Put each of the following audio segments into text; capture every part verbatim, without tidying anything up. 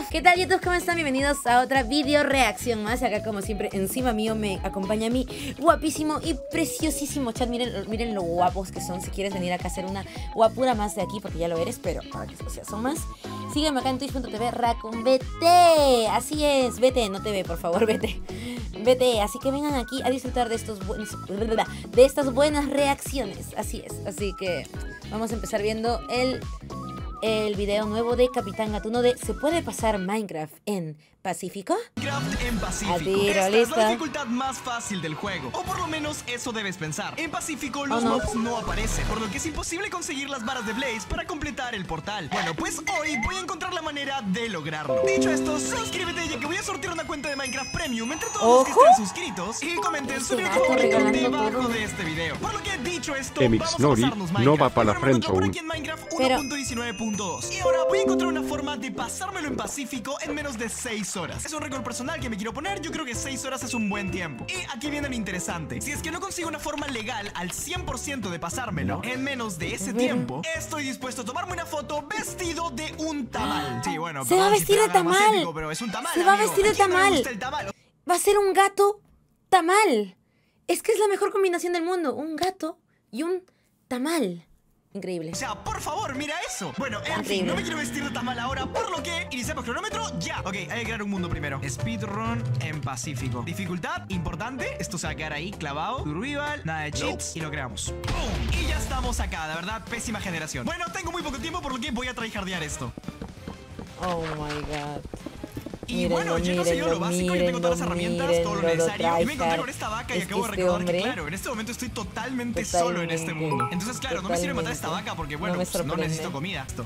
¿Qué tal, YouTube? ¿Cómo están? Bienvenidos a otra video reacción más. Acá, como siempre, encima mío me acompaña mi guapísimo y preciosísimo chat. Miren, miren lo guapos que son. Si quieres venir acá a hacer una guapura más de aquí, porque ya lo eres, pero para que o sea, son más. Sígueme acá en twitch punto tv Raccoon B T. Así es, vete, no te ve, por favor, vete. Vete, así que vengan aquí a disfrutar de estos buenos, de estas buenas reacciones. Así es, así que vamos a empezar viendo el El video nuevo de Capitán Gatuno de ¿se puede pasar Minecraft en Pacífico? Minecraft en Pacífico. A tiro, Esta listo. es la dificultad más fácil del juego, o por lo menos eso debes pensar. En Pacífico los Oh, no. mobs no aparecen, por lo que es imposible conseguir las varas de Blaze para completar el portal. Bueno, pues hoy voy a encontrar la manera de lograrlo. Dicho esto, suscríbete ya que voy a sortear una cuenta de Minecraft Premium entre todos los que ¡Ojo! estén suscritos y comenten su Este video gato favorito regalando debajo todo. de este video. Por lo que dicho esto, Emix vamos a Nori pasarnos no Minecraft. va para la Recuerda frente por aún. aquí en Minecraft Pero- uno punto diecinueve punto dos. Y ahora voy a encontrar una forma de pasármelo en Pacífico en menos de seis horas. Es un récord personal que me quiero poner, yo creo que seis horas es un buen tiempo. Y aquí viene lo interesante. Si es que no consigo una forma legal al cien por ciento de pasármelo en menos de ese tiempo, estoy dispuesto a tomarme una foto vestido de un tamal. Sí, bueno, Se va a perdón si vestir te de haga más tamal. épico, pero es un tamal, Se va a amigo. vestir de ¿A quién no le tamal. gusta el tamal? Va a ser un gato tamal. Es que es la mejor combinación del mundo. Un gato y un tamal. Increíble. O sea, por favor, mira eso. Bueno, en fin, Increíble. no me quiero vestir de tamal ahora, por lo que iniciamos cronómetro ya. Ok, hay que crear un mundo primero. Speedrun en Pacífico. Dificultad, importante. Esto se va a quedar ahí, clavado. Survival, nada de cheats. Y lo creamos. ¡Pum! Y ya estamos acá, de verdad, pésima generación. Bueno, tengo muy poco tiempo, por lo que voy a tryhardear esto. Oh my god. Y Mírenlo, bueno, ya he conseguido lo mírenlo, básico, ya tengo todas las mírenlo, herramientas, todo lo mírenlo, necesario. Y me encontré tryhard. con esta vaca y Es que acabo de este recordar hombre- que, claro, en este momento estoy totalmente, solo en este Totalmente. mundo. Entonces, claro, no me sirve matar a esta Totalmente. vaca porque, No bueno, me pues, no sorprende. necesito comida. Esto.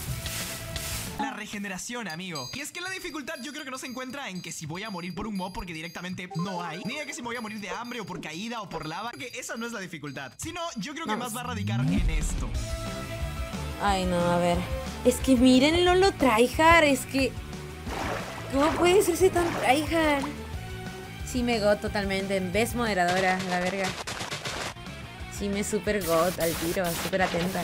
La regeneración, amigo. Y es que la dificultad yo creo que no se encuentra en que si voy a morir por un mob porque directamente no hay, ni de que si me voy a morir de hambre o por caída o por lava, porque esa no es la dificultad. Sino, yo creo que Vamos. más va a radicar en esto. Ay, no, a ver. Es que mírenlo, lo tryhard. Es que... ¿cómo puede serse tan tryhard? Sí me got totalmente. Ves moderadora, la verga. Sí me super got al tiro, super atenta.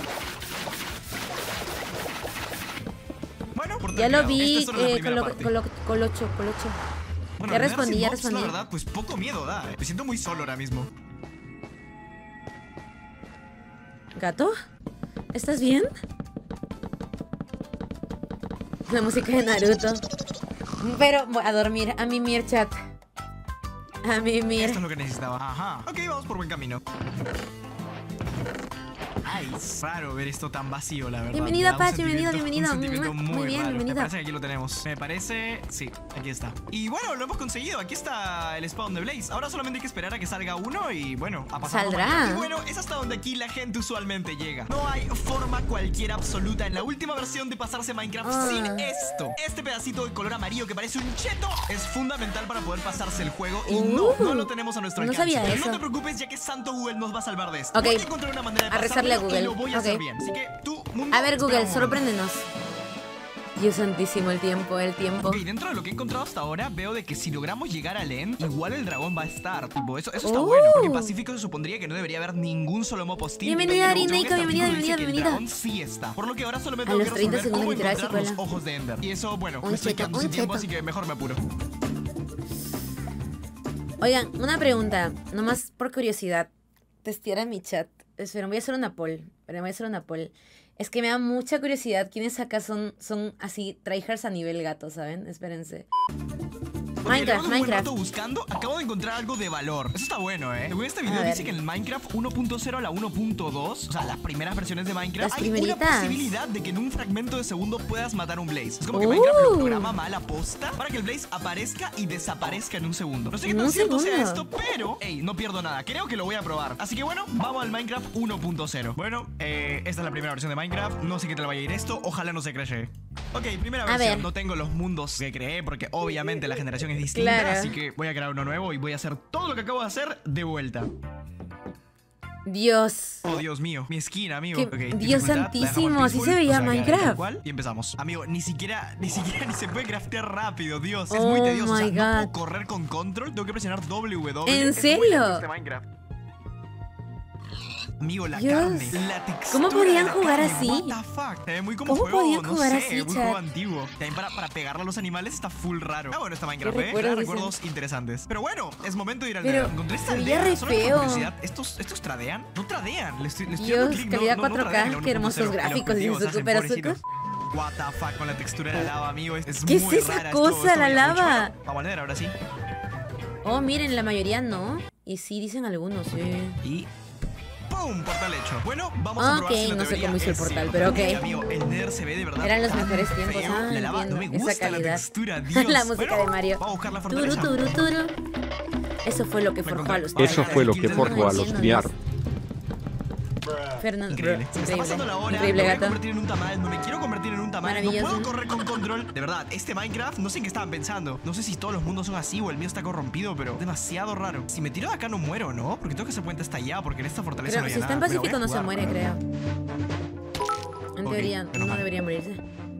Bueno, por Ya lo terminado. Esta vi, es solo la eh, primera colo, parte. colo, colocho, colocho. Bueno, Ya al respondí, sin ya mobs, respondí. La verdad, pues poco miedo da. eh. Me siento muy solo ahora mismo. ¿Gato? ¿Estás bien? La música de Naruto. Pero voy a dormir, a mimir, chat. A mimir. Esto es lo que necesitaba. Ajá. Ok, vamos por buen camino. Ay, es raro ver esto tan vacío, la verdad. Bienvenida, Me da un Pach, bienvenido, sentimiento- bienvenido. un sentimiento Muy muy bien, raro. bienvenido. Me parece que aquí lo tenemos. Me parece... Sí, aquí está. Y bueno, lo hemos conseguido. Aquí está el spawn de Blaze. Ahora solamente hay que esperar a que salga uno y bueno, a pasar. Saldrá. Y bueno, es hasta donde aquí la gente usualmente llega. No hay forma cualquiera absoluta en la última versión de pasarse Minecraft Ah. sin esto. Este pedacito de color amarillo que parece un cheto es fundamental para poder pasarse el juego y no, Uh. no lo tenemos a nuestro No alcance. sabía Pero eso. no te preocupes ya que Santo Google nos va a salvar de esto. Ok. Voy a encontrar una manera de A rezarle a pasármelo y Google. lo voy a hacer Ok. bien. Así que tú, mundo, A ver, Google, espera un momento. sorpréndenos. Dios santísimo, el tiempo, el tiempo. Ok, dentro de lo que he encontrado hasta ahora, veo de que si logramos llegar al end, igual el dragón va a estar. Tipo, eso, eso está Uh. bueno. Porque en Pacífico se supondría que no debería haber ningún solo mob hostil. Bienvenida, Pero Arineika, creo que este bienvenida, artículo dice bienvenida, que el bienvenida. dragón sí está. Por lo que ahora solo me A tengo los que treinta resolver cómo segundos literal encontrar los secuela. ojos de Ender. Y eso, bueno, Un me estoy cheto, quedando un sin tiempo, cheto. así que mejor me apuro. Oigan, una pregunta, nomás por curiosidad. Testear a mi chat. Espera, voy a hacer una poll. Espera, voy a hacer una poll. Es que me da mucha curiosidad quiénes acá son, son así tryhards a nivel gato, ¿saben? Espérense. Ok, Minecraft, luego de un buen Minecraft. rato buscando, acabo de encontrar algo de valor. Eso está bueno, ¿eh? Según este video A ver. dice que en el Minecraft uno punto cero a la uno punto dos, o sea, las primeras versiones de Minecraft, Las hay una primeritas. posibilidad de que en un fragmento de segundo puedas matar un Blaze. Es como que Uh. Minecraft lo programa mal a posta para que el Blaze aparezca y desaparezca en un segundo. No sé qué En tan un cierto sea segundo. esto, pero, hey, no pierdo nada. Creo que lo voy a probar. Así que bueno, vamos al Minecraft uno punto cero. Bueno, eh, esta es la primera versión de Minecraft. No sé qué tal vaya a ir esto. Ojalá no se crashe. Ok, primera A versión. ver. No tengo los mundos que creé porque obviamente la generación es distinta. Claro. Así que voy a crear uno nuevo y voy a hacer todo lo que acabo de hacer de vuelta. Dios. Oh, Dios mío, mi esquina, amigo. Qué- Ok, Dios dificultad, la santísimo, dejamos así peaceful, se veía o sea, queda Minecraft. tal cual, y empezamos. Amigo, ni siquiera, ni siquiera ni se puede craftear rápido, Dios. Es Oh muy tedioso. O sea, my no puedo God. correr con control, tengo que presionar W W. ¿En Es muy serio? lento este Minecraft. Amigo, la Dios. carne, la textura. ¿Cómo podían de la jugar carne, así? What the fuck. Se ve muy como ¿Cómo juego, podían no jugar sé, así, muy chat? juego antiguo. También para, para pegarle a los animales está full raro. Ah, bueno, está Minecraft, ¿Qué ¿eh? recuerdos Recuerdos, dicen? interesantes. Pero bueno, es momento de ir al Pero Nether. Encontré esta se veía aldea. re Solo por feo. curiosidad, ¿Estos, ¿Estos tradean? No tradean. Le estoy, le estoy Dios, dando clic, no- calidad no- no cuatro K, tradean en la qué hermosos uno punto cero. gráficos, El dice objetivo, Super hacen Azúcar. pobrecitos. What the fuck con la textura de la lava, amigo. Es, es ¿Qué es muy esa rara. cosa, Esto, esto la brilla mucho. lava? Vamos a leer ahora sí. Oh, miren, la mayoría no. Y sí, dicen algunos, sí. Y ¡pum! Portal hecho. Bueno, vamos Ah, a probar ok, si la no sé teoría cómo hizo el es portal, cierta. pero ok. Porque, amigo, el Nether se ve de verdad Eran los tan mejores tiempos. feo. Ah, La lava no me entiendo, gusta esa la calidad. textura, Dios. La música Bueno, de Mario. vamos a buscar la Turu, fortaleza. turu, turu. Eso fue lo que Me forjó a los encontré. Eso fue lo que forjó a los Triar. Fernando. Increíble. Se me está Increíble. pasando la hora. Increíble, me voy a gato. convertir en un tamal. No me quiero convertir en un tamal. No Maravilloso. puedo correr con control. De verdad, este Minecraft, no sé en qué estaban pensando. No sé si todos los mundos son así o el mío está corrompido, pero demasiado raro. Si me tiro de acá no muero, ¿no? Porque tengo que hacer puente hasta allá, porque en esta fortaleza Pero no hay si nada. está en Me la voy Pacífico a no se jugar. muere, creo. En Ok, teoría, menos no mal. debería morirse.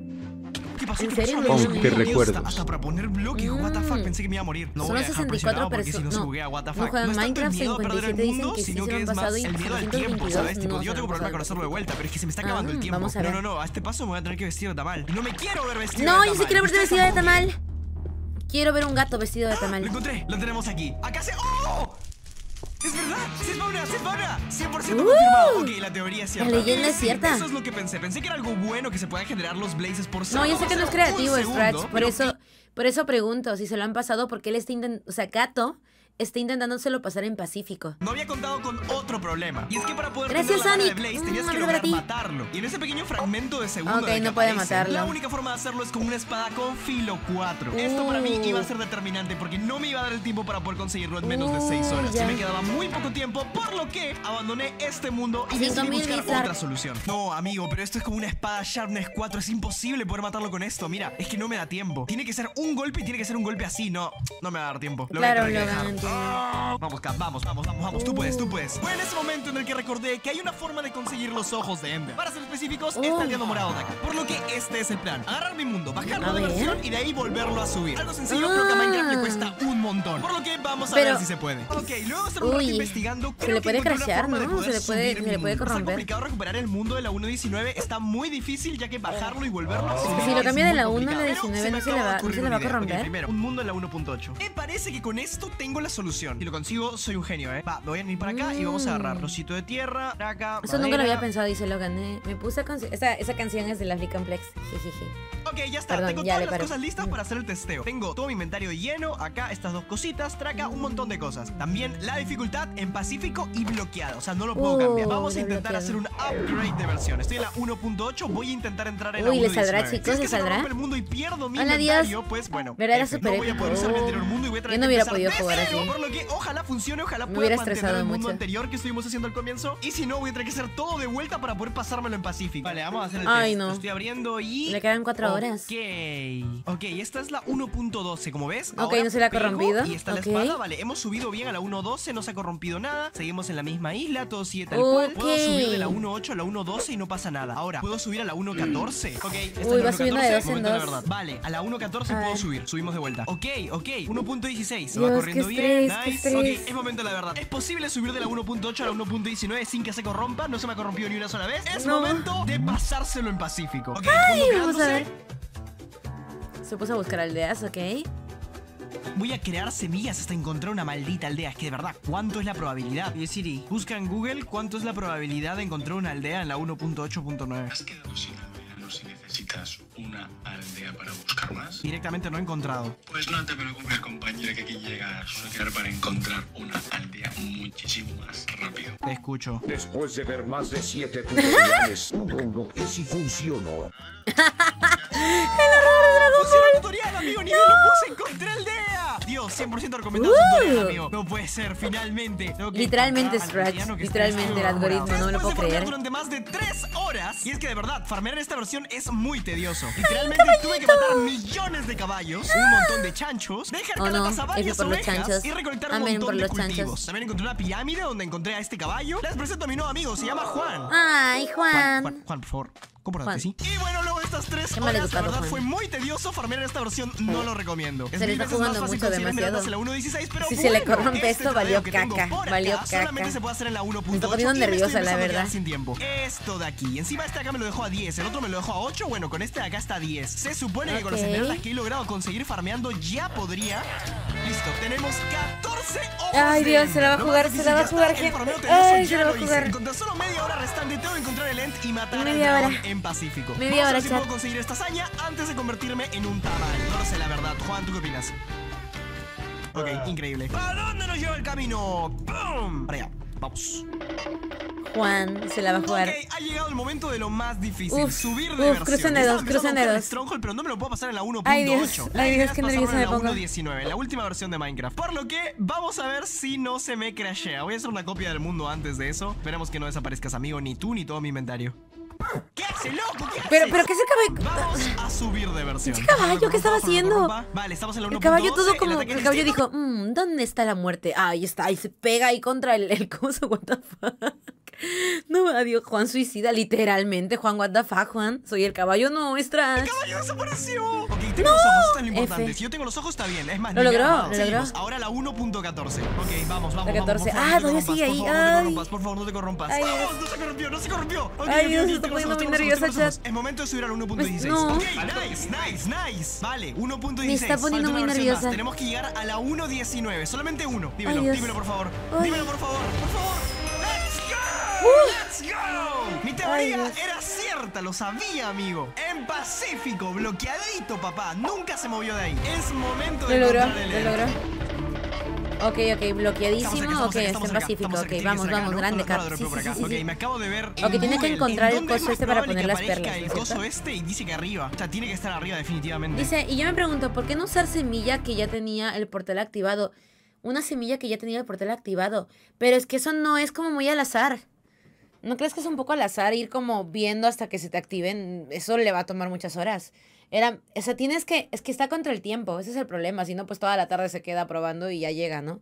¿Qué pasó? ¿En ¿Qué serio? pasó? No, Dios no, mío, no. ¿Qué Dios, recuerdos? Hasta, hasta para poner bloques, what the fuck, Mm. pensé que me iba a morir. No Solo voy a dejar sesenta y presionado cuatro porque si no se personas. buguea, what the No fuck. juegan es tanto el Minecraft, miedo a perder el cincuenta y siete mundo, dicen que sí sino se lo que han es más pasado y el miedo al setecientos tiempo, veintidós ¿sabes? Tipo, no yo se tengo lo han problema con pasado. hacerlo de vuelta, pero es que se me está acabando el Ah, tiempo. vamos a No, ver. no, no, a este paso me voy a tener que vestir de tamal. Y no me quiero ver vestido de No, tamal. yo sí quiero verte Ustedes vestida de tampoco. tamal. Quiero ver un gato vestido de Lo tamal. encontré, lo tenemos aquí. Acá se... ¡Oh! ¡Es verdad! ¡Se spawna! ¡Se spawna! cien por ciento ¡Uh! confirmado. Ok, la teoría es cierta. La leyenda Y es sí, cierta. Eso es lo que pensé. Pensé que era algo bueno que se puedan generar los blazes por No, solo yo sé que no es hacer un creativo, segundo, Scratch. Por pero eso, por eso pregunto si se lo han pasado porque él está intentando. O sea, Gato está intentándoselo pasar en Pacífico. No había contado con otro problema. Y es que para poder Gracias, tener la vara de Sonic. Blaze Mm, tenías que para lograr ti. matarlo. Y en ese pequeño fragmento de segundo Ok, en el que no puede aparece, matarlo. la única forma de hacerlo es con una espada con filo cuatro. Esto para mí Uh. iba a ser determinante porque no me iba a dar el tiempo para poder conseguirlo en menos de seis Uh, horas. ya. Y me quedaba muy poco tiempo, por lo que abandoné este mundo y cinco decidí mil buscar Blizzard. otra solución. No, amigo, pero esto es como una espada Sharpness cuatro. Es imposible poder matarlo con esto. Mira, es que no me da tiempo. Tiene que ser un golpe y tiene que ser un golpe así. No, no me va a dar tiempo. Lo voy a Claro, tener que Logan, dejar. entiendo. Ah, Vamos, Cap, vamos, vamos, vamos, vamos. Tú Uh. puedes, tú puedes. Fue en ese momento en el que recordé que hay una forma de conseguir los ojos de Ender. Para ser específicos, Uh. está el dedo morado de acá. Por lo que este es el plan. Agarrar mi mundo, bajarlo A de ver. versión y de ahí volverlo a subir. Algo sencillo, Ah. pero que a Minecraft le cuesta un montón. Por lo que vamos a Pero- ver si se puede. Ok, luego de estar un rato Uy, investigando, se creo le que puede encontré una crashear, forma de ¿no? poder Se le puede- subir se le mi puede mundo. Está corromper. complicado recuperar el mundo de la uno punto diecinueve. Está muy difícil ya que bajarlo y volverlo a subir si lo es cambia de muy la uno a la complicado. Pero diecinueve, me ¿no se le acaba de va- no ocurrir se le una va a idea. Ok, corromper? primero, un mundo en la uno punto ocho. Me parece que con esto tengo la solución. Si lo consigo, soy un genio, ¿eh? Va, me voy a venir para acá y vamos a agarrar Mm. trocito de tierra, acá, Eso nunca lo madera. había pensado y se lo gané. Me puse a conseguir. Esa, esa canción es del Africanplex. Jijiji. Ok, ya está. Perdón, Tengo ya todas le las paro. cosas listas Mm. para hacer el testeo. Tengo todo mi inventario lleno, acá estas dos cositas, traca, un montón de cosas. También la dificultad en pacífico y bloqueado. O sea, no lo puedo Uh, cambiar. Vamos a ya intentar bloqueado. hacer un upgrade de versión. Estoy en la uno punto ocho, voy a intentar entrar en la Uy, uno ¿le punto diecinueve. saldrá, chicos? Si es que ¿Le se me saldrá? rompe el mundo y pierdo mi Hola, inventario, Dios. pues bueno. ¿Verdad? Era F, súper no voy a poder usar mi épico. anterior mundo y voy a tener Yo no que hubiera empezar podido de jugar cero, así. por lo que ojalá funcione, ojalá Me pueda hubiera mantener estresado el mundo mucho. anterior que estuvimos haciendo al comienzo. Y si no, voy a tener que hacer todo de vuelta para poder pasármelo en Pacífico. Vale, vamos a hacer el Ay, test. no. Lo estoy abriendo y... Le quedan cuatro horas. Ok. Ok, esta es la uno punto doce, como ves. Ok, Ahora no se le ha pego corrompido. Y está Ok. la espada, vale. Hemos subido bien a la uno punto doce, no se ha corrompido nada. Seguimos en la misma isla, todo sigue tal cual. Puedo Ok. subir de la uno punto ocho a la uno punto doce y no pasa nada. Ahora, ¿puedo subir a la uno punto catorce? Ok, esta es Uy, la va uno punto subiendo de catorce, dos en momento de la dos. verdad. Vale, a la uno punto catorce A puedo ver. subir. Subimos de vuelta. Ok, ok. uno punto dieciséis. Se va Dios, corriendo qué bien. estrés, qué Nice. estrés. Ok, es momento de la verdad. ¿Es posible subir de la uno punto ocho a la uno punto diecinueve sin que se corrompa? No se me ha corrompido ni una sola vez. Es No. momento de pasárselo en Pacífico. Ok, Ay, mundo vamos a creándose. ver. Se puso a buscar aldeas, ok. Voy a crear semillas hasta encontrar una maldita aldea. Es que de verdad, ¿cuánto es la probabilidad? Oye Siri, busca en Google cuánto es la probabilidad de encontrar una aldea en la uno punto ocho punto nueve. ¿Has quedado sin aldeanos si necesitas una aldea para buscar más? Directamente no he encontrado. Pues no te preocupes, compañera, que aquí llega a quedar para encontrar una aldea muchísimo más rápido. Te escucho. Después de ver más de siete tutoriales, y si funcionó. ¡Funciona el tutorial, amigo! ¡Nivel lo puse! ¡Encontré aldea! Dios, cien por ciento recomendado el Uh. tutorial, amigo. No puede ser, finalmente. Tengo que Literalmente, encontrar al Scratch, aldeano que está literalmente, vestido el de morado. algoritmo, no me lo Después puedo de farmear creer. durante más de tres horas. Y es que de verdad, farmear en esta versión es muy tedioso. Literalmente tuve que matar millones de caballos, un montón de chanchos, dejar Oh, no, calatas a F varias por los ovejas chanchos. y recolectar un Amén montón por de los cultivos. chanchos. También encontré una pirámide donde encontré a este caballo. Les presento a mi nuevo amigo, se llama Juan. Ay, Juan, Juan. Juan, Juan, por favor. Compórtate, sí. Y bueno, luego de estas tres Qué horas, la maleducado, verdad Juan. fue muy tedioso farmear esta versión, no lo recomiendo. Es Se le mil está veces jugando más fácil mucho, conseguir demasiado. esmeraldas en la uno punto dieciséis, pero Si se le bueno, corrompe este esto, valió trofeo que tengo caca, por valió acá solamente caca. se puede hacer en la uno Me punto está ocho poniendo y me estoy nerviosa, la empezando a verdad. quedar sin tiempo. Esto de aquí, encima este de acá me lo dejó a diez, el otro me lo dejó a ocho, bueno, con este de acá está a diez. Se supone que con las Ok. esmeraldas que he logrado conseguir farmeando ya podría. Listo, tenemos catorce ojos. Ay, de Dios, se la va a Ender. jugar, Lo más se la va a difícil jugar, ya está, el gente. farmeo tedioso Ay, ya se la va a lo hice. jugar. Con tan solo media hora restante tengo que encontrar el End y matar Media al dragón hora. en Pacífico. Media Vamos a ver hora, si chat. puedo conseguir esta hazaña antes de convertirme en un tamal. No lo sé, la verdad. Juan, ¿tú qué opinas? Ok, increíble. ¿Para dónde nos lleva el camino? ¡Pum! Para allá. Vamos. Juan se la va a jugar. Ok, ha llegado el momento de lo más difícil. Uf, subir de uf, versión. crucen Ya dedos, estaba empezando crucen a buscar el dedos. Stronghold, pero no me lo puedo pasar en la uno punto Ay, ocho. Dios, La ay, idea Dios, es qué pasarlo nerviosa en me la pongo. uno punto diecinueve, la última versión de Minecraft. Por lo que vamos a ver si no se me crashea. Voy a hacer una copia del mundo antes de eso. Esperemos que no desaparezcas, amigo, ni tú ni todo mi inventario. ¿Qué hace, loco? ¿Qué hace? Pero, pero, ¿qué se acaba? Vamos a subir de versión. ¿Ese caballo qué estaba haciendo? Vale, estamos en la El uno punto doce. caballo todo como... ataque El caballo distinto. dijo, mmm, ¿dónde está la muerte? Ah, ahí está, ahí se pega ahí contra el, el coso, what the fuck. No, adiós, Juan suicida, literalmente. Juan, what the fuck, Juan. Soy el caballo, no, es trash. ¡El caballo desapareció! Ok, tengo los ojos, esto es lo importante. F. Si yo tengo los ojos, está bien. Es más, Lo ni me he logró, armado. lo Seguimos. logró. Ahora la uno punto catorce. Ok, vamos, vamos, La vamos. catorce. Por favor, Ah, no te todavía sigue ahí. corrompas, por favor, no te Ay. corrompas, por favor, no te corrompas. Ay, ¡Vamos! Dios. No se corrompió, no se corrompió. Ok, Ay, ok, Dios, ok, estoy tengo los poniendo ojos, muy tengo los ojos, nerviosa, tengo los ojos. chat. Es momento de subir al uno punto dieciséis. No. Ok, nice, nice, nice. Vale, uno punto Me dieciséis. está poniendo Falta muy una versión más. nerviosa. Tenemos que llegar a la uno punto diecinueve. Solamente uno. Dímelo, Dios. dímelo, por favor. Ay. Dímelo, por favor, por favor. ¡Let's go! ¡Let's go! Mi Ay, teoría Dios. era cierta, lo sabía, amigo. En Pacífico, bloqueadito, papá. Nunca se movió de ahí. Es momento de Lo logró, encontrar el lo End. logró. Ok, ok, Estamos bloqueadísimo. cerca, Ok, estamos cerca, está estamos en cerca, Pacífico. estamos Ok, cerca, tiene que vamos, ser acá, vamos, ¿no? grande No, no lo cap. Sí, dropeo por sí, acá. sí, sí, Ok, sí. me acabo de ver. Ok, en tiene que Google encontrar en el dónde es coso más este para probable poner que las aparezca perlas, el ¿no es coso cierto? este y dice que arriba. O sea, tiene que estar arriba definitivamente. Dice, y yo me pregunto, ¿por qué no usar semilla que ya tenía el portal activado? Una semilla que ya tenía el portal activado. Pero es que eso no es como muy al azar. ¿No crees que es un poco al azar ir como viendo hasta que se te activen? Eso le va a tomar muchas horas. Era, o sea, tienes que, es que está contra el tiempo, ese es el problema. Si no, pues toda la tarde se queda probando y ya llega, ¿no?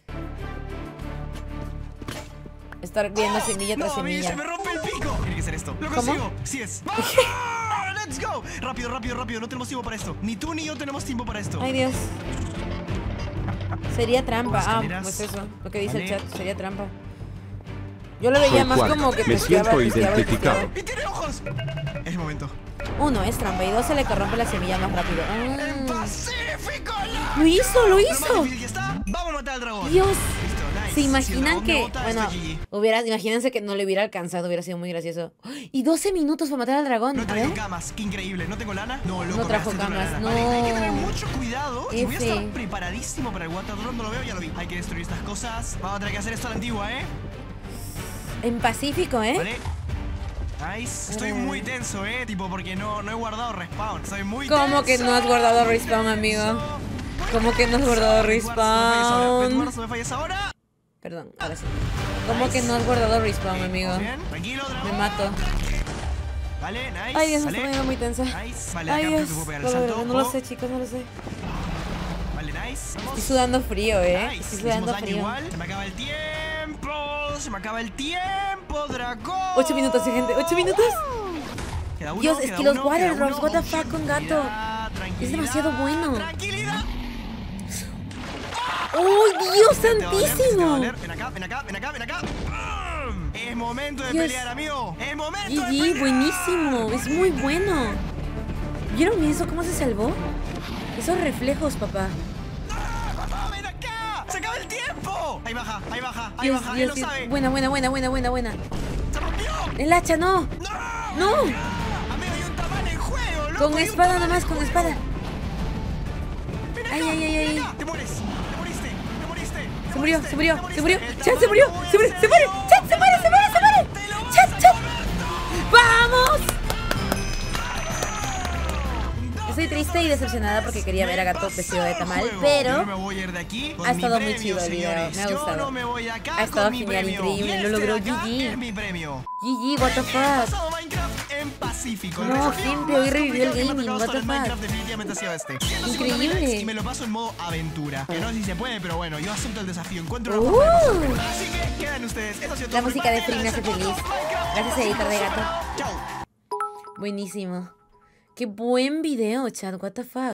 Estar viendo semilla tras No, a mí semilla. se me rompe el pico. Tiene que ser esto. Lo ¿Cómo? consigo. Sí es. ¡Vamos! ¡Let's go! Rápido, rápido, rápido. No tenemos tiempo para esto. Ni tú ni yo tenemos tiempo para esto. Ay, Dios. Sería trampa. Ah, Escaleras. pues eso, lo que dice el Vale. chat, sería trampa. Yo lo veía Soy más Juan, como que me testeaba, siento testeaba, identificado. testeaba. ¡Y tiene ojos! Es el momento. Uno es trampa y dos se le corrompe la semilla más rápido. ¡En Ah. Pacífico! Lo hizo, lo Lo más hizo. difícil que está. Vamos a matar al dragón. Dios. Listo, nice. ¿Se Si el imaginan dragón me que, bota, bueno, esto es G G. hubiera, imagínense que no le hubiera alcanzado, hubiera sido muy gracioso. Y doce minutos para matar al dragón, No he a traído ver. camas, qué increíble. ¿No tengo lana? No, loco, No me trajo gasté toda la camas, lana. Vale, hay que no. tener mucho cuidado. Y voy a estar F. preparadísimo para el water drone. No lo veo, ya lo vi. Hay que destruir estas cosas. Vamos a tener que hacer esto a la antigua, ¿eh? En Pacífico, ¿eh? Vale. Nice. Estoy Eh. muy tenso, ¿eh? Tipo, porque no, no he guardado respawn. Estoy muy tenso. ¿Cómo que no has guardado respawn, amigo? ¿Cómo que no has guardado respawn? ¿Me me fallas ahora? Perdón, ahora sí. ¿Cómo que no has guardado respawn, amigo? Bien, tranquilo, dragón. Me mato. Vale, nice. Ay, Dios, me vale. está poniendo muy tensa. Nice. Vale, Ay, acá Dios. te puedo pegar el Lo salto. logré, no lo ojo. sé, chicos, no lo sé. Vale, nice. Vamos. Estoy sudando frío, ¿eh? Nice. Estoy Le sudando hicimos daño frío. igual. Se me acaba el tiempo. Se me acaba el tiempo, dragón. Ocho minutos, sí, gente. Ocho minutos. Queda uno, Dios, es queda que los uno, water queda drops, uno. what the fuck con gato. Tranquilidad, tranquilidad, demasiado bueno. Tranquilidad. ¡Oh, Dios Te va a doler, te va a santísimo! doler. Ven acá, ven acá, ven acá, ven acá. ¡Bum! Es momento de Dios. pelear, amigo. Es momento de G G, pelear. buenísimo. Es muy bueno. ¿Vieron eso? ¿Cómo se salvó? Esos reflejos, papá. ¡Papá, ven acá! ¡Se acaba el tiempo! Ahí baja, ahí baja, ahí Dios, baja. Él Dios, lo Dios. sabe. Buena, buena, buena, buena, buena, buena. ¡Se rompió! El hacha, no. ¡No! No. Amigo, hay un tamal en juego, loco. Con hay un espada tamal nomás, en con juego. espada. Ven acá, Ay, ay, ay, ven ay. acá. Te mueres, te moriste, te moriste. te Se murió, moriste, se murió, te se moriste. murió. El Chat, tamal se murió, no voy a se murió, se muere. hacer Chat, se muere, se muere, se Te lo muere. voy a Chat, chat. prometo. ¡Vamos! Estoy triste y decepcionada porque quería ver a Gato vestido de tamal, Juego. Yo pero me voy a ir de aquí con ha mi estado muy premio, chido el video, señores. me ha Yo gustado. no me voy de acá Ha estado con mi genial, premio. increíble, Y lo este logró, de acá G G. es mi premio. G G, what the He fuck. pasado Minecraft en Pacífico. El No, desafío gente, más hoy revivió el complicado que me ha gaming, tocado what estar the en fuck. Minecraft definitivamente ha sido este. ciento cincuenta mil Increíble. likes y me lo paso en modo aventura. Que no sé si se puede, pero bueno, yo acepto el desafío. Encuentro una Uh. forma de pasarlo. Así que quedan ustedes. Esto ha sido todo La por mi música de parte. Free me hace Gracias por feliz. todo, Minecraft. Gracias, editor de Gato. Chao. Buenísimo. Qué buen video, chat. What the fuck.